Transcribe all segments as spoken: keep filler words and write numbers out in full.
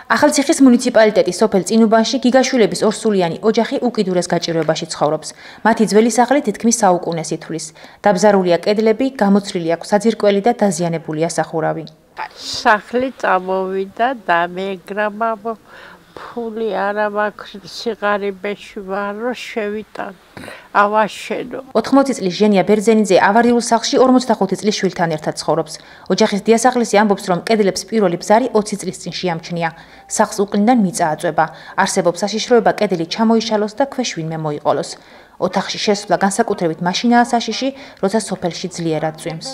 ახალციხის მუნიციპალიტეტის სოფელ წინუბანში გიგაშვილების ორსულიანი ოჯახი უკიდურეს გაჭირვებაში ცხოვრობს. მათი ძველი სახლი თითქმის საუკუნეს ითვლის. დაბზარულია კედლები, გამოცვლილი აქვს საძირკველი და დაზიანებულია სახურავი. სახლი წამოვიდა და მეგრამა ფული არა მაქვს, სიღარიბეში ვარ, რომ შევიტან ავაშენო. ოთხმოცი წლის ჟენია ბერძენიძე ავარიულ სახლში ორმოცდახუთი წლის შვილთან ერთად ცხოვრობს. ოჯახის დიასახლისი ამბობს, რომ კედლებს პირველი ბზარი ოცი წლის წინ შეამჩნია. სახლს უყნიდან მიწა აწვება. არსებობს საშიშროება კედელი ჩამოიშალოს და ქვეშ ვინმე მოიყოლოს. ოთახში შესვლა განსაკუთრებით მაშინაა საშიში, როცა სოფელში ძლიერად წვიმს.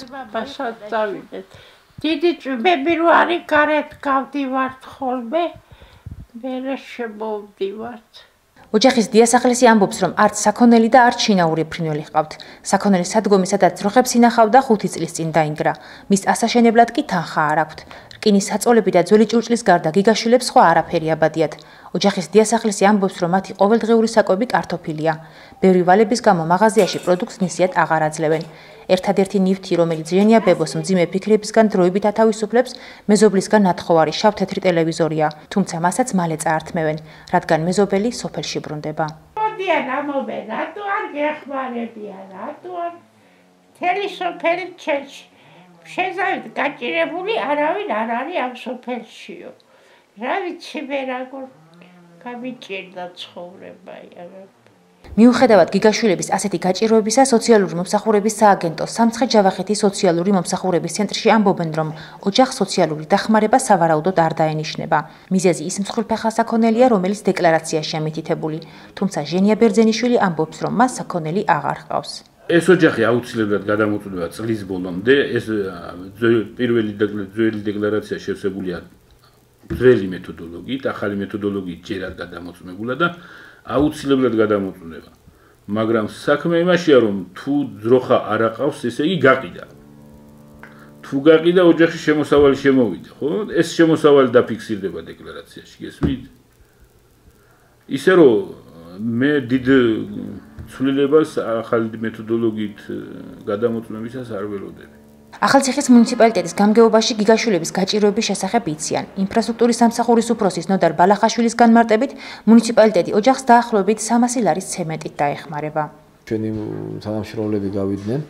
დიდი წვიმები რო არის, გარეთ გავდივართ ხოლმე. მერე შემოვდივართ. ოჯახის დიასახლისი ამბობს, რომ არც საქონელი და არც შინაური ფრინველი ჰყავთ. საქონელი სადგომი, სადაც ძროხებს ინახავდა, ხუთი წლის წინ დაინგრა. მის ასაშენებლად კი თანხა არ აქვთ. რკინის საწოლები და ძველი ჭურჭლის გარდა გიგაშვილებს სხვა არაფერი აბადიათ. ოჯახის დიასახლისი ამბობს, რომ მათი ყოველდღიური საკვები კარტოფილია. ბევრი ვალების გამო მაღაზიაში პროდუქტს ნისიად აღარ აძლევენ. ერთადერთი ნივთი, რომელიც ჟენია ბებოს მძიმე ფიქრებისგან დროებით ათავისუფლებს, მეზობლისგან ნათხოვარი შავ-თეთრი ტელევიზორია, თუმცა მასაც მალე წაართმევენ, რადგან მეზობელი სოფელში ბრუნდება. მოდიან ამობენ, რატო არ გეხმარებიან, რატო არ მთელი სოფელი ჩეჩი. შეზავით გაჭირებული არავინ არ არის ამ სოფელშიო. რა ვიცი მე როგორ გამიჭირდა ცხოვრება არა. მიუხედავად გიგაშვილების ასეთი გაჭირვებისა, სოციალური მომსახურების სააგენტო სამცხე-ჯავახეთის სოციალური მომსახურების ცენტრში ამბობენ, რომ ოჯახს სოციალური დახმარება სავარაუდოდ არ დაენიშნება. მიზეზი ის მსხვილფეხა საქონელია, რომელიც დეკლარაციაშია მითითებული. თუმცა ჟენია ბერძენიშვილი ამბობს, რომ მას საქონელი აღარ ჰყავს. ეს ოჯახი აუცილებლად გადამოწვდება წლის ბოლომდე. ეს პირველი ძველი დეკლარაცია შევსებულია ძველი მეთოდოლოგიით, ახალი მეთოდოლოგიით ჯერ არ გადამოწმებულა და აუცილებლად გადამოწმდება. მაგრამ საქმე იმაშია, რომ თუ ძროხა არ აყავს, ესე იგი გაყიდა. თუ გაყიდა, ოჯახში შემოსავალი შემოვიდა, ხო? ეს შემოსავალი დაფიქსირდება დეკლარაციაში, გესმით? ისე რომ მე დიდ ცვლილებას ახალი მეთოდოლოგიით გადამოწმებისას არ ველოდები. ახალციხის მუნიციპალიტეტის გამგეობაში გიგაშვილების გაჭირვების შესახებ იციან. ინფრასტრუქტურის სამსახურის უფროსის ნოდარ ბალახაშვილის განმარტებით, მუნიციპალიტეტი ოჯახს დაახლოებით სამასი ლარის ცემენტით დაეხმარება. ჩვენი თანამშრომლები გავიდნენ,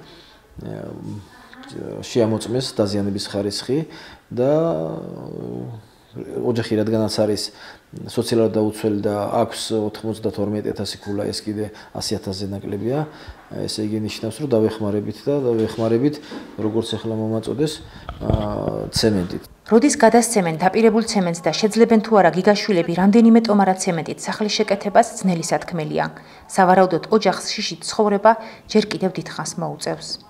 შეამოწმეს დაზიანების ხარისხი და ოჯახი რადგანაც არის სოციალურად დაუცველი და აქვს ოთხმოცდათორმეტი ათასი ქულა, ეს კიდე ასი ათასზე ნაკლებია. ესე იგი ნიშნავს, რომ დავეხმარებით და დავეხმარებით, როგორც ახლა მომაწოდეს, ცემენტით. როდის გადასცემენ დაპირებულ ცემენტს და შეძლებენ თუ არა გიგაშვილები რამდენიმე ტომარა ცემენტით სახლის შეკეთებას ძნელი სათქმელია. სავარაუდოდ ოჯახს შიშით ცხოვრება ჯერ კიდევ დიდხანს მოუწევს.